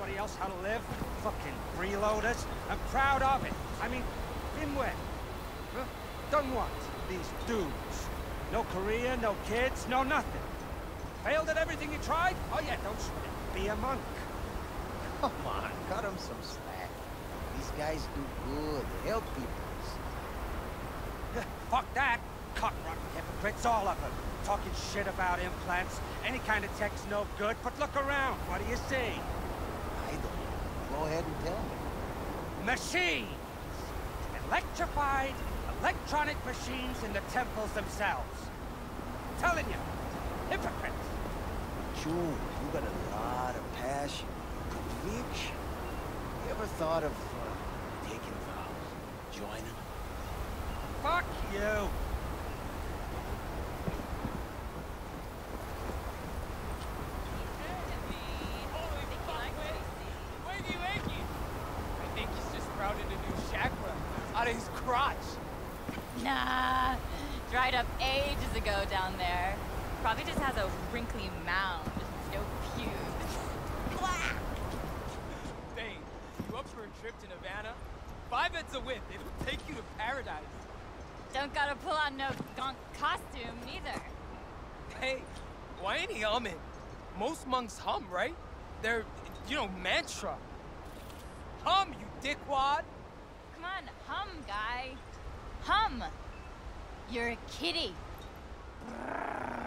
everybody else how to live. Fucking freeloaders. I'm proud of it. I mean, been when? Huh? Done what? These dudes. No career, no kids, no nothing. Failed at everything you tried? Oh yeah, don't sweat it. Be a monk. Come on, cut him some slack. These guys do good. They help people. Fuck that. Cock-rotten hypocrites, all of them. Talking shit about implants. Any kind of tech's no good, but look around. What do you see? I don't know. Go ahead and tell me. Machines! Electrified, electronic machines in the temples themselves. Telling you, hypocrites. June, you got a lot of passion, conviction. You ever thought of taking vows, joining? Fuck you. I think he's just sprouted a new chakra out of his crotch. Nah, dried up ages ago down there. Probably just has a wrinkly mound, no pubes. Blah! Dang, you up for a trip to Nirvana? 5 heads a whip, it'll take you to paradise. Don't gotta pull on no gonk costume, neither. Hey, why ain't he humming? Most monks hum, right? They're, mantra. Hum, you dickwad! Come on, hum, guy. Hum! You're a kitty. Brrr.